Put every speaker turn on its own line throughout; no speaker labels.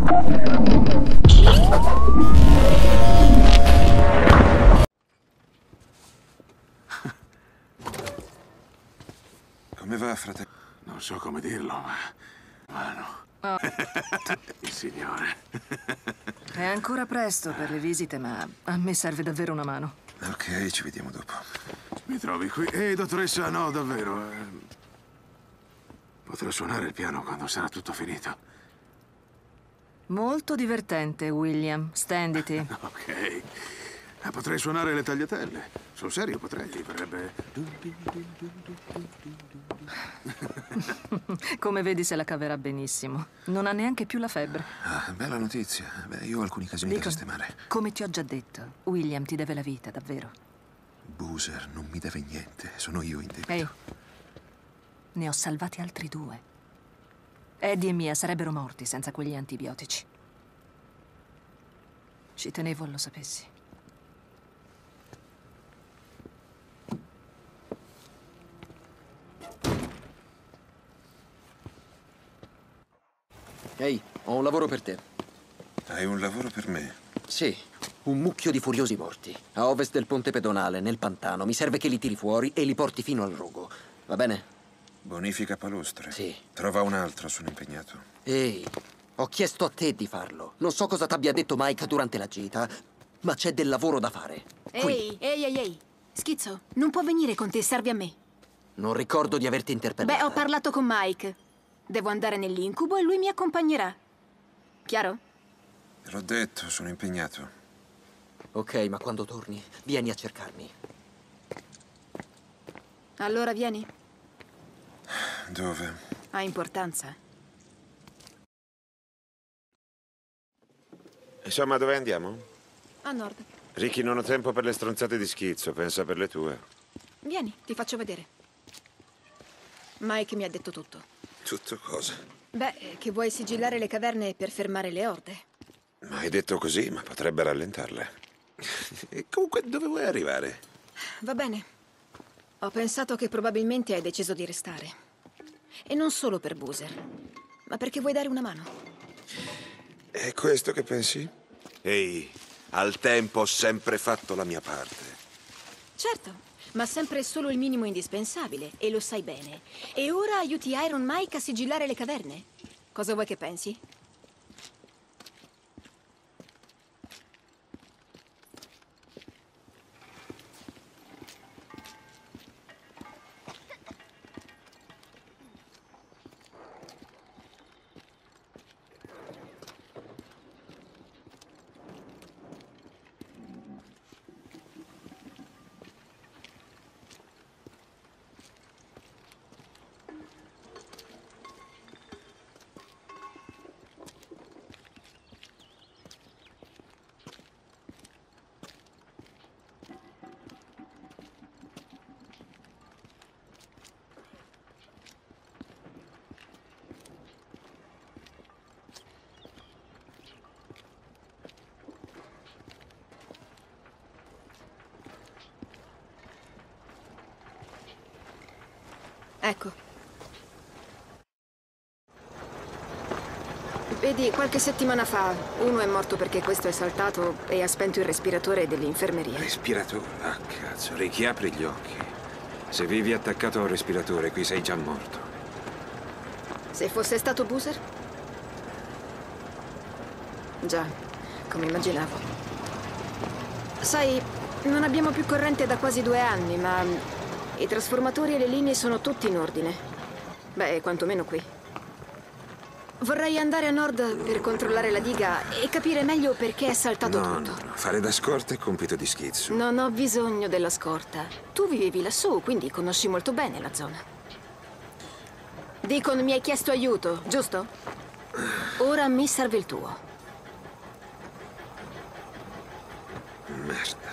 Come va, fratello?
Non so come dirlo, ma... mano.
Oh.
Il signore.
È ancora presto per le visite, ma a me serve davvero una mano.
Ok, ci vediamo dopo.
Mi trovi qui? Ehi, dottoressa, no, davvero. Potrò suonare il piano quando sarà tutto finito.
Molto divertente, William. Stenditi.
Ok. Potrei suonare le tagliatelle. Sul serio potrei, verrebbe...
Come vedi se la caverà benissimo. Non ha neanche più la febbre.
Ah, bella notizia. Beh, io ho alcuni casini da sistemare.
Come ti ho già detto, William ti deve la vita, davvero.
Boozer non mi deve niente. Sono io in debito.
Ehi, ne ho salvati altri 2. Eddie e Mia sarebbero morti senza quegli antibiotici. Ci tenevo lo sapessi.
Ehi, ho un lavoro per te.
Hai un lavoro per me?
Sì, un mucchio di furiosi morti. A ovest del ponte pedonale, nel pantano. Mi serve che li tiri fuori e li porti fino al rogo. Va bene?
Bonifica palostre?
Sì.
Trova un altro, sono impegnato.
Ehi, ho chiesto a te di farlo. Non so cosa t'abbia detto Mike durante la gita, ma c'è del lavoro da fare. Qui.
Ehi. Schizzo, non può venire con te, serve a me.
Non ricordo di averti interpellato.
Beh, ho parlato con Mike. Devo andare nell'incubo e lui mi accompagnerà. Chiaro?
Te l'ho detto, sono impegnato.
Ok, ma quando torni, vieni a cercarmi.
Allora vieni.
Dove?
Ha importanza.
Insomma, dove andiamo?
A nord.
Ricky, non ho tempo per le stronzate di Schizzo, pensa per le tue.
Vieni, ti faccio vedere. Mike mi ha detto tutto.
Tutto cosa?
Beh, che vuoi sigillare le caverne per fermare le orde.
Ma hai detto così, ma potrebbe rallentarle. E comunque, dove vuoi arrivare?
Va bene. Ho pensato che probabilmente hai deciso di restare. E non solo per Boozer, ma perché vuoi dare una mano.
È questo che pensi? Ehi, al tempo ho sempre fatto la mia parte.
Certo, ma sempre solo il minimo indispensabile, e lo sai bene. E ora aiuti Iron Mike a sigillare le caverne. Cosa vuoi che pensi? Ecco. Vedi, qualche settimana fa uno è morto perché questo è saltato e ha spento il respiratore dell'infermeria.
Respiratore? Ah, cazzo, Ricky, apri gli occhi. Se vivi attaccato a un respiratore, qui sei già morto.
Se fosse stato Boozer? Già, come immaginavo. Sai, non abbiamo più corrente da quasi 2 anni, ma i trasformatori e le linee sono tutti in ordine. Beh, quantomeno qui. Vorrei andare a nord per controllare la diga e capire meglio perché è saltato tutto.
No. Fare da scorta è compito di Schizzo.
Non ho bisogno della scorta. Tu vivevi lassù, quindi conosci molto bene la zona. Deacon mi hai chiesto aiuto, giusto? Ora mi serve il tuo.
Merda.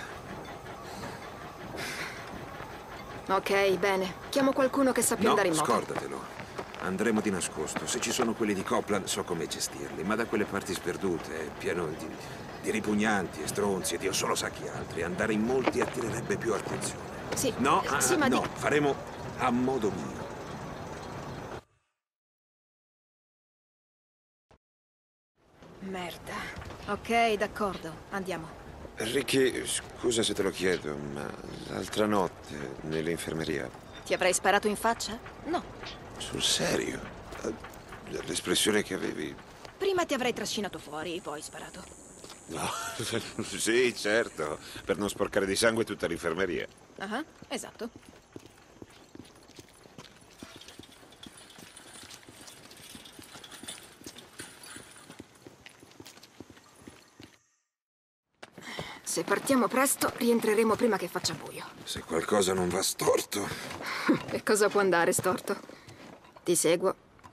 Ok, bene. Chiamo qualcuno che sappia andare in moto.
Scordatelo. Andremo di nascosto. Se ci sono quelli di Copland, so come gestirli. Ma da quelle parti sperdute, è pieno di ripugnanti e stronzi e Dio solo sa chi altri. Andare in molti attirerebbe più attenzione.
Sì,
No,
sì, ma
no, faremo a modo mio.
Merda. Ok, d'accordo. Andiamo.
Ricky, scusa se te lo chiedo, ma l'altra notte nell'infermeria...
Ti avrei sparato in faccia? No.
Sul serio? L'espressione che avevi...
Prima ti avrei trascinato fuori, poi sparato.
No, sì, certo, per non sporcare di sangue tutta l'infermeria.
Ah, esatto. Se partiamo presto, rientreremo prima che faccia buio.
Se qualcosa non va storto...
E cosa può andare storto? Ti seguo.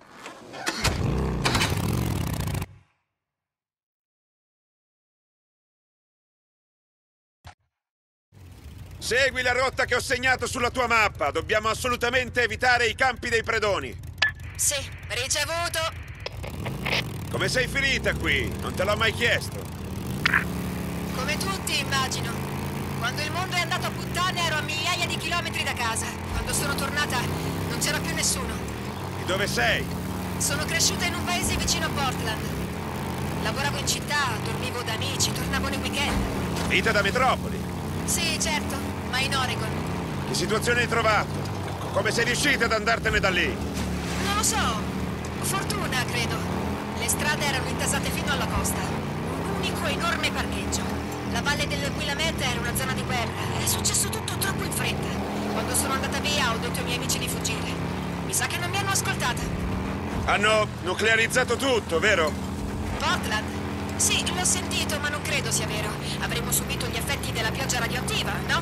Segui la rotta che ho segnato sulla tua mappa. Dobbiamo assolutamente evitare i campi dei predoni.
Sì, ricevuto.
Come sei finita qui? Non te l'ho mai chiesto.
Come tutti, immagino. Quando il mondo è andato a puttane ero a migliaia di chilometri da casa. Quando sono tornata non c'era più nessuno.
Di dove sei?
Sono cresciuta in un paese vicino a Portland. Lavoravo in città, dormivo da amici, tornavo nei weekend.
Vita da metropoli.
Sì, certo, ma in Oregon.
Che situazione hai trovato? Come sei riuscita ad andartene da lì?
Non lo so. Fortuna, credo. Le strade erano intasate fino alla costa. Un unico enorme parcheggio. La valle del Willamette era una zona di guerra. È successo tutto troppo in fretta. Quando sono andata via ho detto ai miei amici di fuggire. Mi sa che non mi hanno ascoltata.
Hanno nuclearizzato tutto, vero?
Portland? Sì, l'ho sentito, ma non credo sia vero. Avremmo subito gli effetti della pioggia radioattiva, no?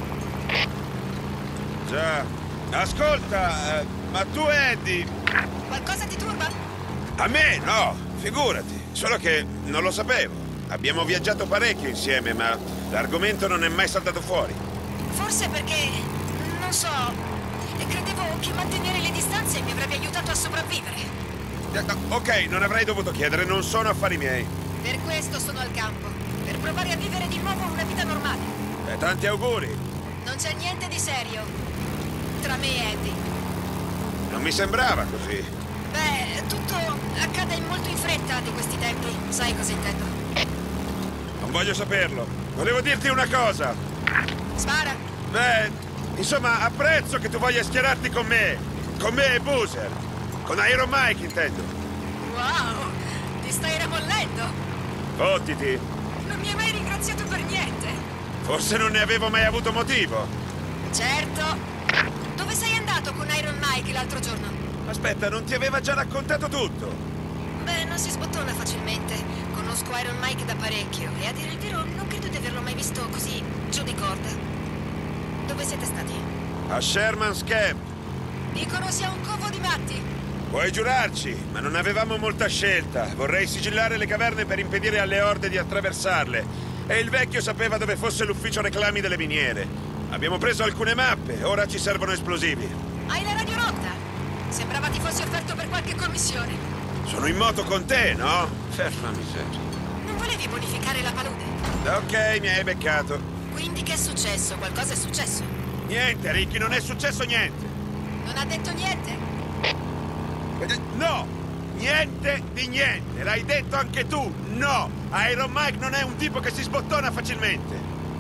Già. Ascolta, ma tu, Eddie...
Qualcosa ti turba?
A me no, figurati. Solo che non lo sapevo. Abbiamo viaggiato parecchio insieme, ma l'argomento non è mai saltato fuori.
Forse perché... non so... credevo che mantenere le distanze mi avrebbe aiutato a sopravvivere.
Ok, non avrei dovuto chiedere, non sono affari miei.
Per questo sono al campo. Per provare a vivere di nuovo una vita normale.
Tanti auguri.
Non c'è niente di serio tra me e Eddie.
Non mi sembrava così.
Beh, tutto accade molto in fretta di questi tempi. Sai cosa intendo?
Non voglio saperlo. Volevo dirti una cosa.
Spara.
Beh, insomma, apprezzo che tu voglia schierarti con me. Con me e Boozer. Con Iron Mike, intendo.
Wow, ti stai ramollendo.
Fottiti.
Non mi hai mai ringraziato per niente.
Forse non ne avevo mai avuto motivo.
Certo. Dove sei andato con Iron Mike l'altro giorno?
Aspetta, non ti aveva già raccontato tutto?
Beh, non si sbottona facilmente. Conosco Iron Mike da parecchio e a dire il vero non credo di averlo mai visto così giù di corda. Dove siete stati?
A Sherman's Camp.
Dicono sia un covo di matti.
Puoi giurarci, ma non avevamo molta scelta. Vorrei sigillare le caverne per impedire alle orde di attraversarle. E il vecchio sapeva dove fosse l'ufficio reclami delle miniere. Abbiamo preso alcune mappe, ora ci servono esplosivi.
Hai la radio rotta? Sembrava ti fossi offerto per qualche commissione.
Sono in moto con te, no? Ferma miseria.
Non volevi bonificare la palude?
Ok, mi hai beccato.
Quindi che è successo? Qualcosa è successo?
Niente, Ricky, non è successo niente.
Non ha detto niente?
No! Niente di niente! L'hai detto anche tu! No! Iron Mike non è un tipo che si sbottona facilmente!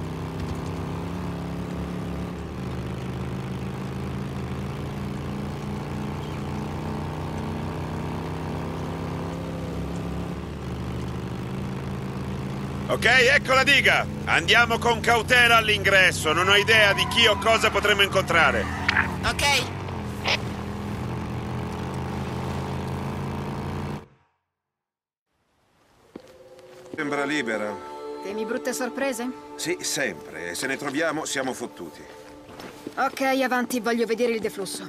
Ok, ecco la diga! Andiamo con cautela all'ingresso, non ho idea di chi o cosa potremo incontrare.
Ok.
Sembra libera.
Temi brutte sorprese?
Sì, sempre. E se ne troviamo, siamo fottuti.
Ok, avanti, voglio vedere il deflusso.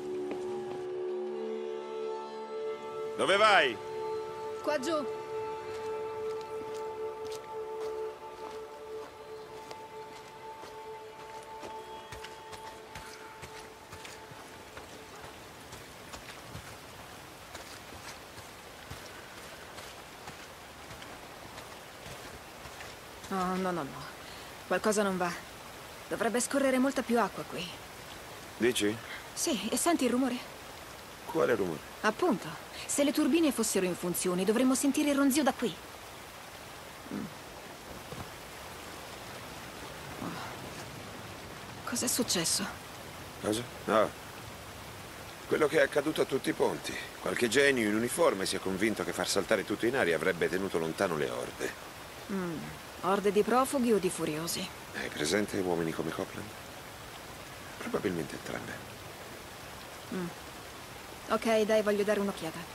Dove vai?
Qua giù. No, no, no, no. Qualcosa non va. Dovrebbe scorrere molta più acqua qui.
Dici?
Sì, e senti il rumore?
Quale rumore?
Appunto. Se le turbine fossero in funzione, dovremmo sentire il ronzio da qui. Cos'è successo?
Cosa? No. Quello che è accaduto a tutti i ponti. Qualche genio in uniforme si è convinto che far saltare tutto in aria avrebbe tenuto lontano le orde.
Orde di profughi o di furiosi?
Hai presente uomini come Copland? Probabilmente entrambe.
Ok, dai, voglio dare un'occhiata.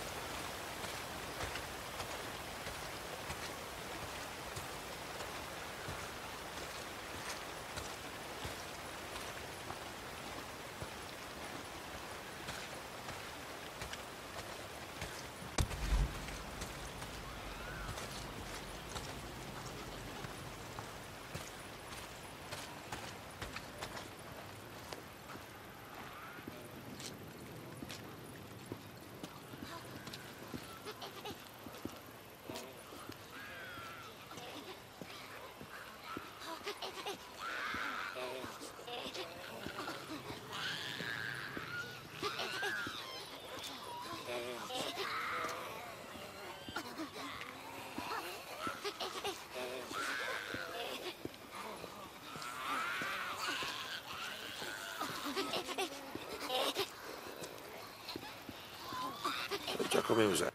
So già come usare.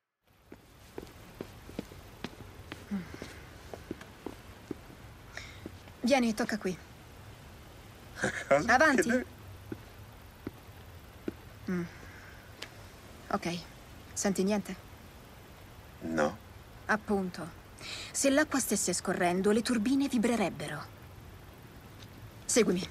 Vieni, tocca qui.
Cosa?
Avanti.
Che
Ok. Senti niente?
No.
Appunto. Se l'acqua stesse scorrendo, le turbine vibrerebbero. Seguimi.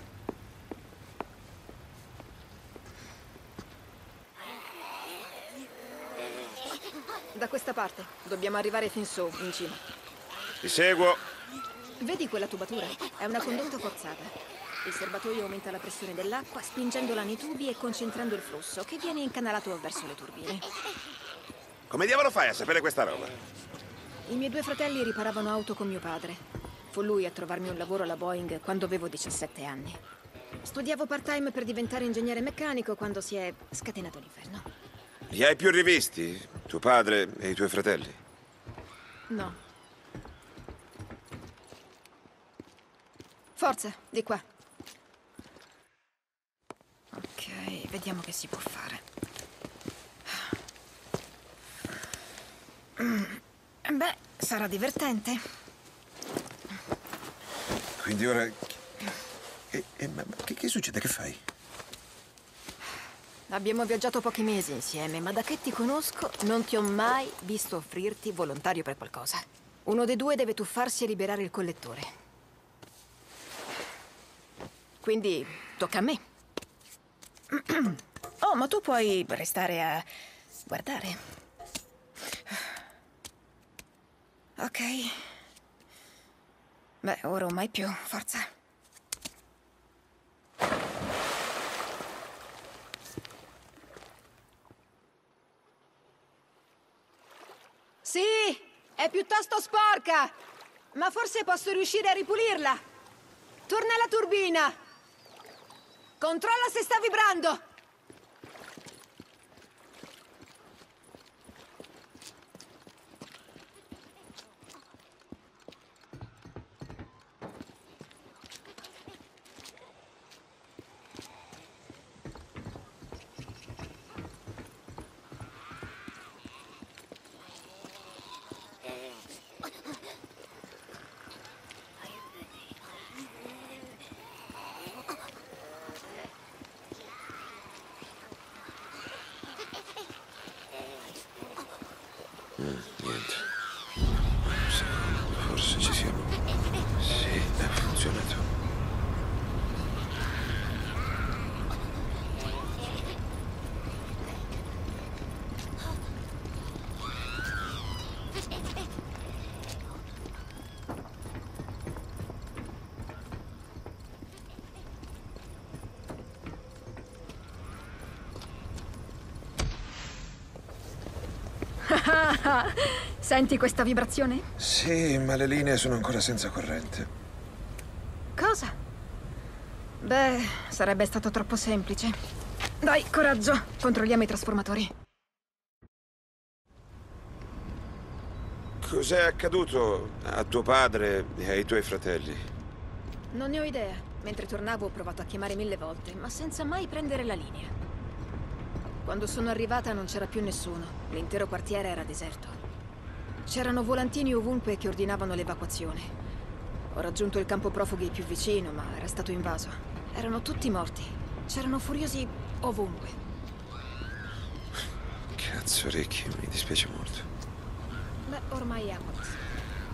Da questa parte. Dobbiamo arrivare fin su, in cima.
Ti seguo.
Vedi quella tubatura? È una condotta forzata. Il serbatoio aumenta la pressione dell'acqua spingendola nei tubi e concentrando il flusso, che viene incanalato verso le turbine.
Come diavolo fai a sapere questa roba?
I miei due fratelli riparavano auto con mio padre. Fu lui a trovarmi un lavoro alla Boeing quando avevo 17 anni. Studiavo part-time per diventare ingegnere meccanico quando si è scatenato l'inferno.
Li hai più rivisti? Tuo padre e i tuoi fratelli?
No. Forza, di qua. Ok, vediamo che si può fare. Beh, sarà divertente.
Quindi ora... ma che succede? Che fai?
Abbiamo viaggiato pochi mesi insieme, ma da che ti conosco non ti ho mai visto offrirti volontario per qualcosa. Uno dei due deve tuffarsi e liberare il collettore. Quindi tocca a me. Oh, ma tu puoi restare a guardare. Ok. Beh, ora o mai più, forza. Sì, è piuttosto sporca, ma forse posso riuscire a ripulirla. Torna alla turbina. Controlla se sta vibrando.
Niente. Un secondo, forse ci siamo. Sì, ha funzionato.
Senti questa vibrazione?
Sì, ma le linee sono ancora senza corrente.
Cosa? Beh, sarebbe stato troppo semplice. Dai, coraggio. Controlliamo i trasformatori.
Cos'è accaduto a tuo padre e ai tuoi fratelli?
Non ne ho idea. Mentre tornavo ho provato a chiamare 1000 volte, ma senza mai prendere la linea. Quando sono arrivata non c'era più nessuno. L'intero quartiere era deserto. C'erano volantini ovunque che ordinavano l'evacuazione. Ho raggiunto il campo profughi più vicino, ma era stato invaso. Erano tutti morti. C'erano furiosi ovunque.
Cazzo, Ricky, mi dispiace molto.
Beh, ormai è acqua passata.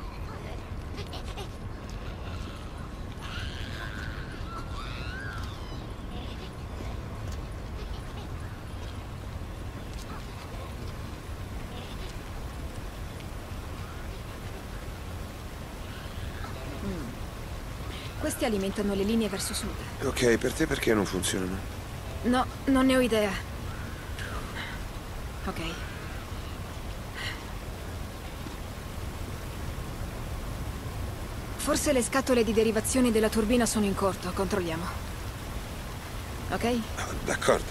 Questi alimentano le linee verso sud.
Ok, per te perché non funzionano?
No, non ne ho idea. Ok. Forse le scatole di derivazione della turbina sono in corto. Controlliamo. Ok?
Oh, d'accordo.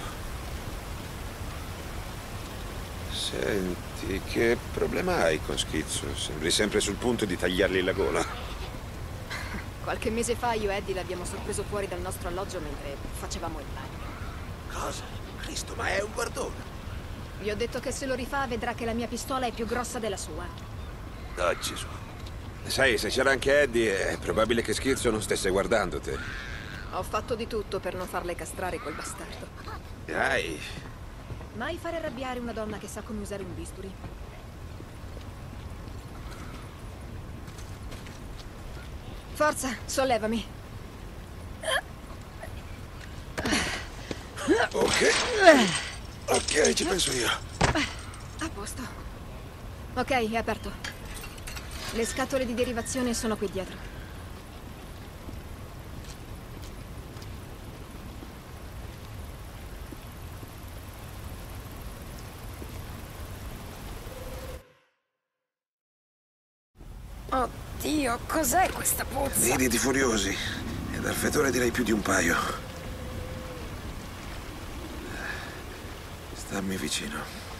Senti, che problema hai con Schizzo? Sembri sempre sul punto di tagliargli la gola.
Qualche mese fa io e Eddie l'abbiamo sorpreso fuori dal nostro alloggio mentre facevamo il bagno.
Cosa? Cristo, ma è un guardone.
Gli ho detto che se lo rifà vedrà che la mia pistola è più grossa della sua.
Oh, Gesù. Sai, se c'era anche Eddie, è probabile che Schizzo non stesse guardando te.
Ho fatto di tutto per non farle castrare quel bastardo.
Dai.
Mai fare arrabbiare una donna che sa come usare un bisturi. Forza, sollevami.
Ok. Ok, ci penso io.
A posto. Ok, è aperto. Le scatole di derivazione sono qui dietro. Oddio, cos'è questa puzza?
Nidi di furiosi. E dal fetore direi più di un paio. Stammi vicino.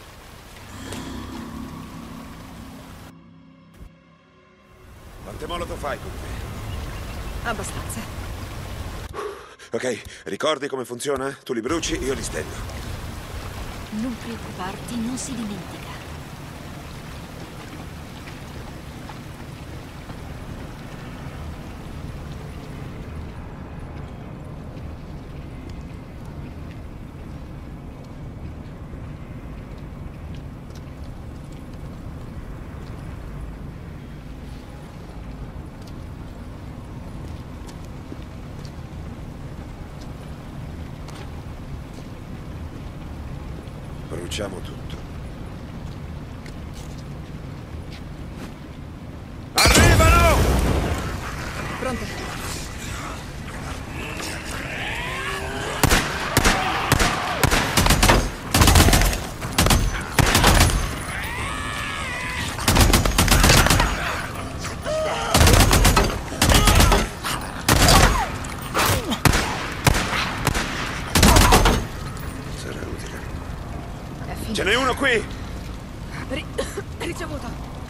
Quante molotov fai con te?
Abbastanza.
Ok, ricordi come funziona? Tu li bruci, io li stendo.
Non preoccuparti, non si dimentica.
Bruciamo tutto. Arrivano!
Pronto?
Sarà utile.
È finito.
Ce n'è uno qui!
Ricevuto.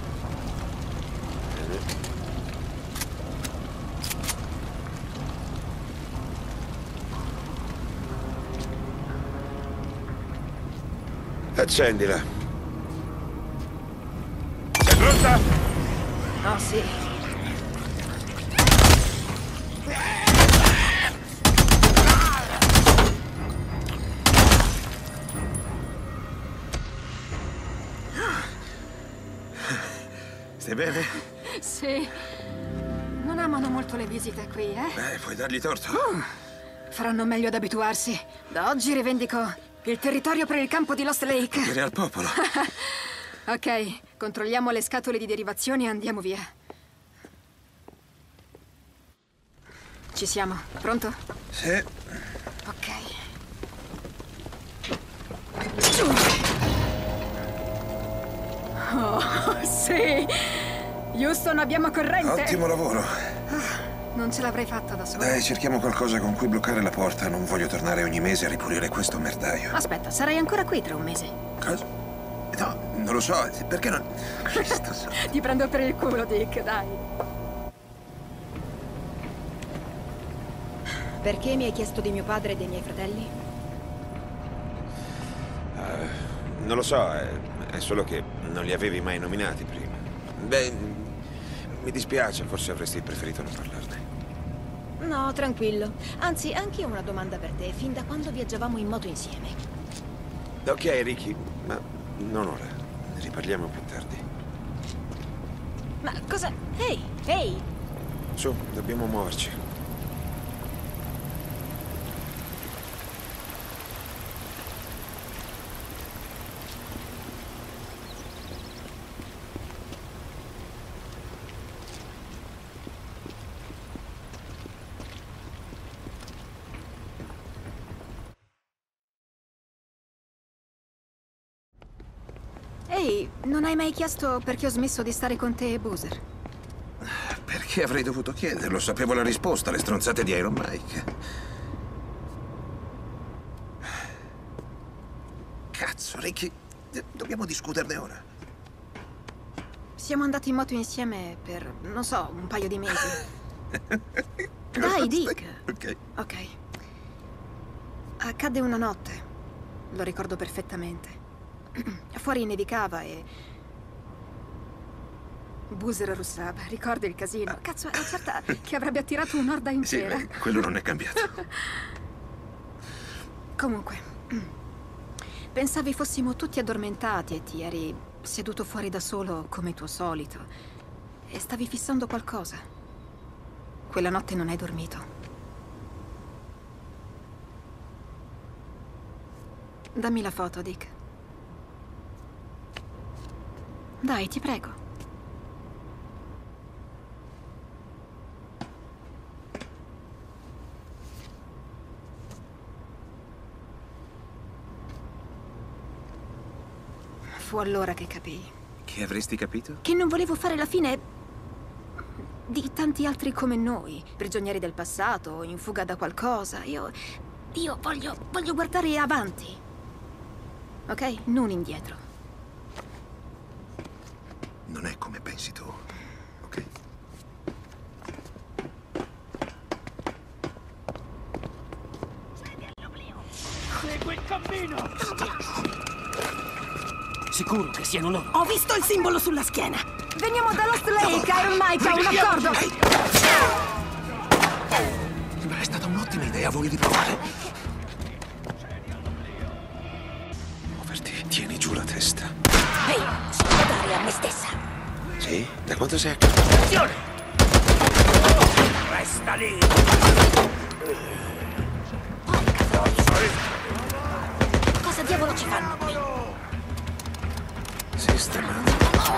Accendila. Sei pronta?
Oh, sì.
Stai bene?
Sì. Non amano molto le visite qui, eh?
Puoi dargli torto.
Faranno meglio ad abituarsi. Da oggi rivendico il territorio per il campo di Lost Lake.
Dire al popolo.
Ok, controlliamo le scatole di derivazione e andiamo via. Ci siamo. Pronto?
Sì.
Ok. Oh, sì! Houston, abbiamo corrente!
Ottimo lavoro.
Non ce l'avrei fatta da sola.
Dai, cerchiamo qualcosa con cui bloccare la porta. Non voglio tornare ogni mese a ripulire questo merdaio.
Aspetta, sarai ancora qui tra un mese.
Cosa? No, non lo so. Perché non... Cristo santo.
Ti prendo per il culo, Dick, dai. Perché mi hai chiesto di mio padre e dei miei fratelli?
Non lo so, è solo che non li avevi mai nominati prima. Beh, mi dispiace, forse avresti preferito non parlarne.
No, tranquillo. Anzi, anche io ho una domanda per te. Fin da quando viaggiavamo in moto insieme?
Ok, Ricky, ma non ora. Ne riparliamo più tardi.
Ma cosa... Ehi, ehi!
Su, dobbiamo muoverci.
Ehi, non hai mai chiesto perché ho smesso di stare con te e Boozer?
Perché avrei dovuto chiederlo? Sapevo la risposta, le stronzate di Iron Mike. Cazzo, Ricky, dobbiamo discuterne ora.
Siamo andati in moto insieme per, non so, un paio di mesi. Dai, Dick.
Ok.
Ok. Accadde una notte. Lo ricordo perfettamente. Fuori nevicava e... Boozer russava. Ricordi il casino? Cazzo, ero certa che avrebbe attirato un'orda
Sì,
intera.
beh, quello non è cambiato.
Comunque, pensavi fossimo tutti addormentati e ti eri seduto fuori da solo come tuo solito e stavi fissando qualcosa. Quella notte non hai dormito. Dammi la foto, Dick. Dai, ti prego. Fu allora che capii.
Che avresti capito?
Che non volevo fare la fine di tanti altri come noi, prigionieri del passato, in fuga da qualcosa. Io voglio guardare avanti. Ok? Non indietro.
Non è come pensi tu, ok?
Segui il cammino!
Sicuro che siano loro.
Ho visto il simbolo sulla schiena. Veniamo da Lost Lake, Iron Mike, ha un accordo.
È stata un'ottima idea, voglio di provare. Muoverti, tieni giù la testa.
Ehi, sono da dare a me stessa.
Sì? Da quanto sei a casa?
Attenzione! Resta lì!
Cosa diavolo ci fanno qui?
Sistemato.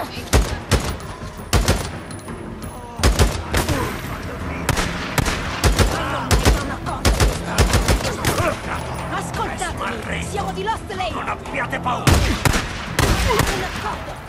Ascoltatemi, siamo di Lost Lake.
Non abbiate paura!
Un accordo.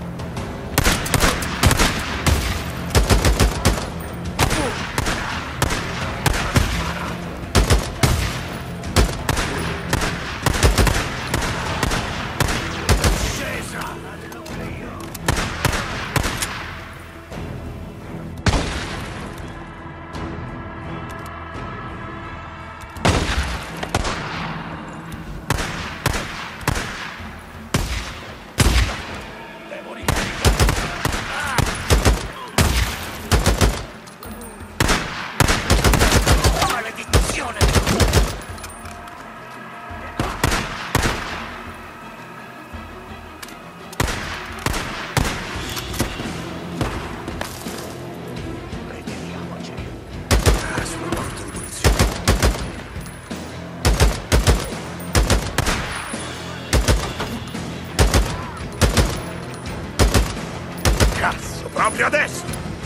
Cazzo, proprio adesso!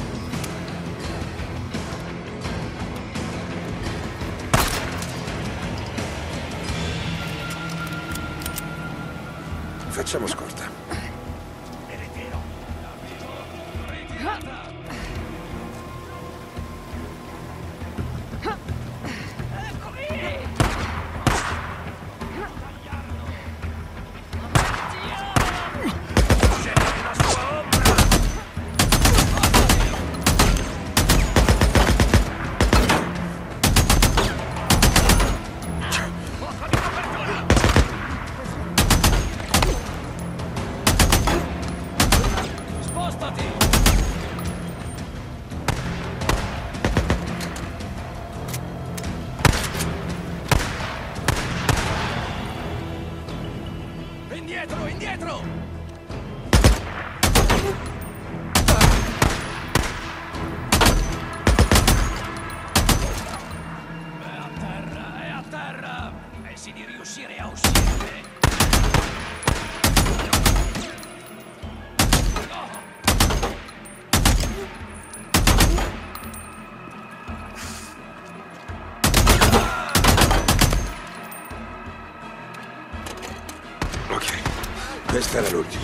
Facciamo scorta. Questa era l'ultima,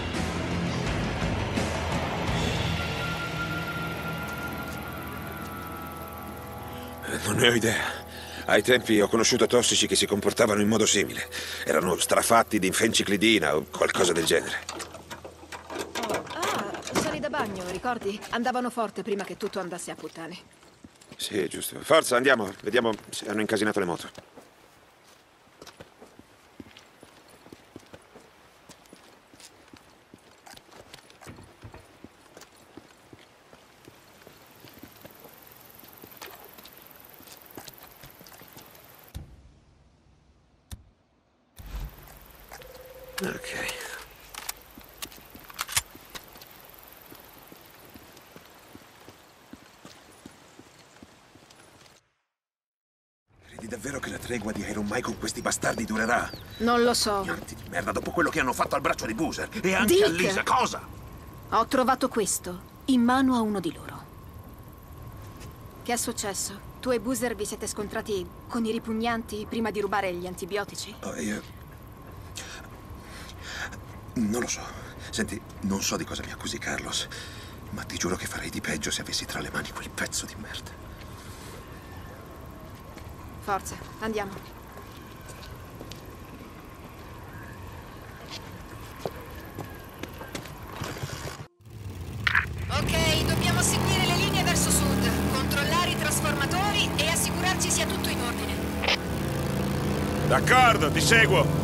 credo. Non ne ho idea. Ai tempi ho conosciuto tossici che si comportavano in modo simile. Erano strafatti di fenciclidina o qualcosa del genere.
Sali da bagno, ricordi? Andavano forte prima che tutto andasse a puttane.
Sì, giusto. Forza, andiamo. Vediamo se hanno incasinato le moto. Ok. Credi davvero che la tregua di Iron Mike con questi bastardi durerà?
Non lo so.
Pianti di merda dopo quello che hanno fatto al braccio di Boozer. E anche
Dick!
a Lisa. Cosa?
Ho trovato questo in mano a uno di loro. Che è successo? Tu e Boozer vi siete scontrati con i ripugnanti prima di rubare gli antibiotici?
Oh, io... Non lo so. Senti, non so di cosa mi accusi Carlos, ma ti giuro che farei di peggio se avessi tra le mani quel pezzo di merda.
Forza, andiamo. Ok, dobbiamo seguire le linee verso sud, controllare i trasformatori e assicurarci sia tutto in ordine.
D'accordo, ti seguo.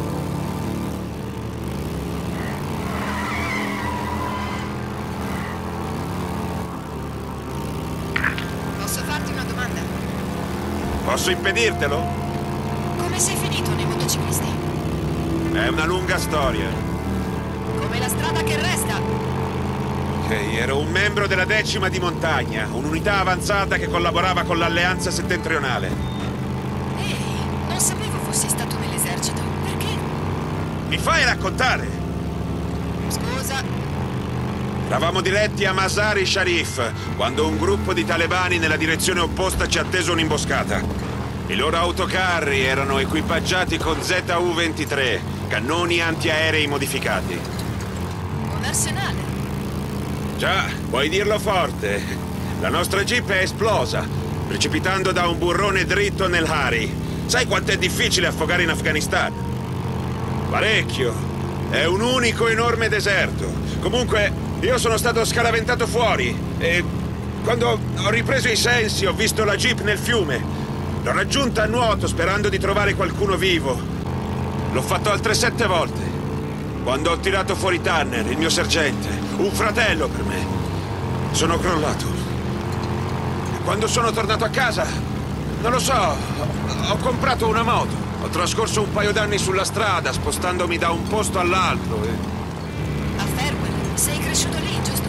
Posso farti una domanda?
Posso impedirtelo?
Come sei finito nei motociclisti?
È una lunga storia.
Come la strada che resta.
Ok, ero un membro della 10ª di montagna, un'unità avanzata che collaborava con l'Alleanza Settentrionale.
Ehi, non sapevo fossi stato nell'esercito. Perché?
Mi fai raccontare?
Scusa.
Eravamo diretti a Mazar-i Sharif, quando un gruppo di talebani nella direzione opposta ci ha teso un'imboscata. I loro autocarri erano equipaggiati con ZU-23, cannoni antiaerei modificati.
Un arsenale.
Già, puoi dirlo forte. La nostra jeep è esplosa, precipitando da un burrone dritto nel Hari. Sai quanto è difficile affogare in Afghanistan? Parecchio. È un unico enorme deserto. Comunque, io sono stato scaraventato fuori e quando ho ripreso i sensi ho visto la jeep nel fiume. L'ho raggiunta a nuoto sperando di trovare qualcuno vivo. L'ho fatto altre 7 volte. Quando ho tirato fuori Tanner, il mio sergente, un fratello per me, sono crollato. E quando sono tornato a casa, non lo so, ho comprato una moto. Ho trascorso un paio d'anni sulla strada, spostandomi da un posto all'altro.
A Farewell. Sei cresciuto lì, giusto?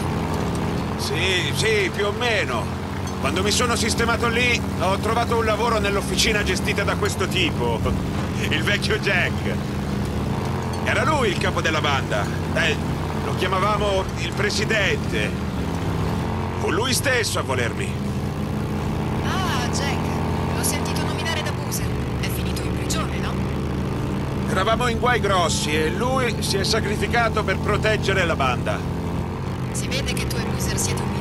Sì, più o meno. Quando mi sono sistemato lì, ho trovato un lavoro nell'officina gestita da questo tipo, il vecchio Jack. Era lui il capo della banda. Lo chiamavamo il presidente. Fu lui stesso a volermi.
Ah, Jack. L'ho sentito nominare da Boozer. È finito in prigione, no?
Eravamo in guai grossi e lui si è sacrificato per proteggere la banda.
Si vede che tu e Boozer siete uniti.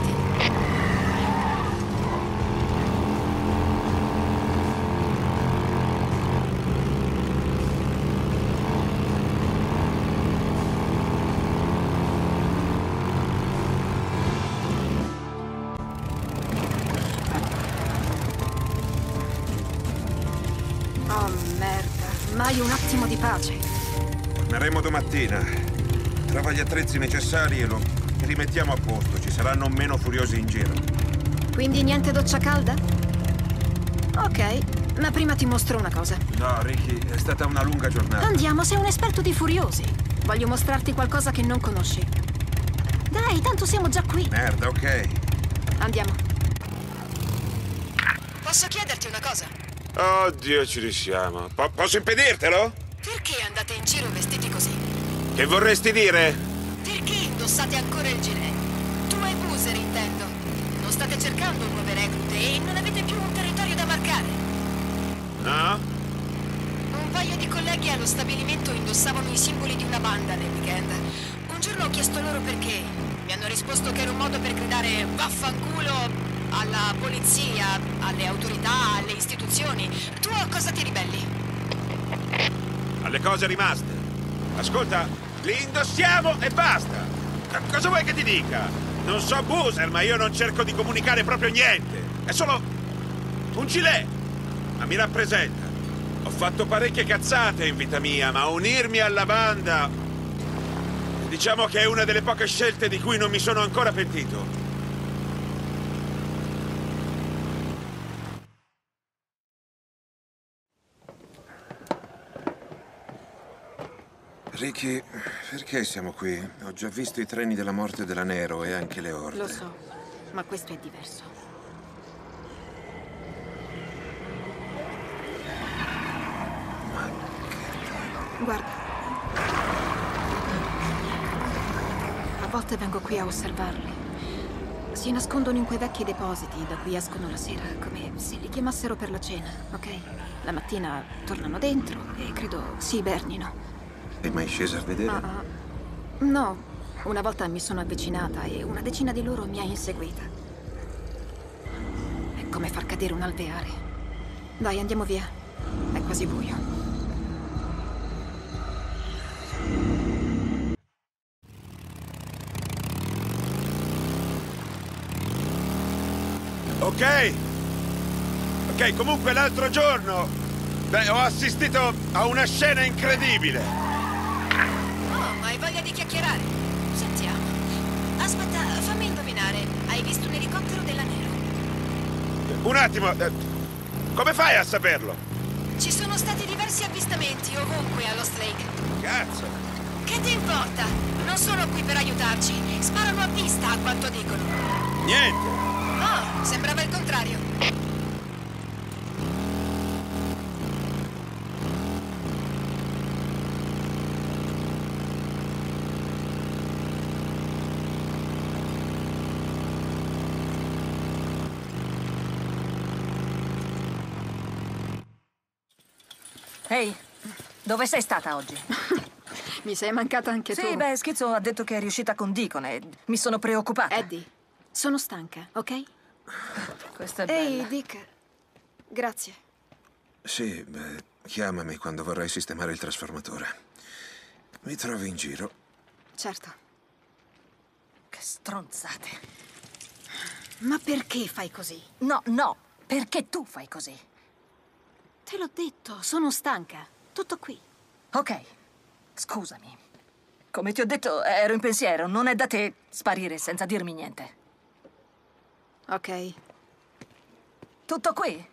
Oh, merda. Mai un attimo di pace.
Torneremo domattina. Trova gli attrezzi necessari e li rimettiamo a posto. Ci saranno meno furiosi in giro.
Quindi niente doccia calda? Ok, ma prima ti mostro una cosa.
No, Ricky, è stata una lunga giornata.
Andiamo, sei un esperto di furiosi. Voglio mostrarti qualcosa che non conosci. Dai, tanto siamo già qui.
Merda, ok.
Andiamo. Posso chiederti una cosa?
Oddio, ci riusciamo. Posso impedirtelo?
Perché andate in giro vestiti così?
Che vorresti dire?
Perché indossate ancora il gilet? Tu e Boozer, intendo. Non state cercando nuove reclute e non avete più un territorio da marcare.
No?
Un paio di colleghi allo stabilimento indossavano i simboli di una banda nel weekend. Un giorno ho chiesto loro perché. Mi hanno risposto che era un modo per gridare vaffanculo alla polizia, alle autorità, alle istituzioni. Tu a cosa ti ribelli?
Alle cose rimaste. Ascolta, li indossiamo e basta. Cosa vuoi che ti dica? Non so Boozer, ma io non cerco di comunicare proprio niente. È solo un gilet. Ma mi rappresenta. Ho fatto parecchie cazzate in vita mia, ma unirmi alla banda... diciamo che è una delle poche scelte di cui non mi sono ancora pentito. Ricky, perché siamo qui? Ho già visto i treni della morte della Nero e anche le orde.
Lo so, ma questo è diverso. Guarda. A volte vengo qui a osservarli. Si nascondono in quei vecchi depositi da cui escono la sera, come se li chiamassero per la cena, ok? La mattina tornano dentro e credo si ibernino.
È mai scesa a vedere?
No, una volta mi sono avvicinata e una decina di loro mi ha inseguita. È come far cadere un alveare. Dai, andiamo via. È quasi buio.
Ok, comunque l'altro giorno ho assistito a una scena incredibile.
Oh, ma hai voglia di chiacchierare? Sentiamo. Aspetta, fammi indovinare. Hai visto un elicottero della Nero?
Un attimo, come fai a saperlo?
Ci sono stati diversi avvistamenti ovunque a Lost Lake.
Cazzo!
Che ti importa? Non sono qui per aiutarci. Sparano a vista a quanto dicono.
Niente!
Oh, sembrava il contrario.
Ehi, dove sei stata oggi?
Mi sei mancata anche tu.
Sì, beh, Schizzo ha detto che è riuscita con Deacon e mi sono preoccupata.
Eddie, sono stanca, ok?
Questa è bella.
Ehi, Dick. Grazie.
Sì, beh, chiamami quando vorrai sistemare il trasformatore. Mi trovi in giro.
Certo.
Che stronzate.
Ma perché fai così?
No, perché tu fai così?
Te l'ho detto, sono stanca. Tutto qui.
Ok, scusami. Come ti ho detto, ero in pensiero. Non è da te sparire senza dirmi niente.
Ok.
Tutto qui?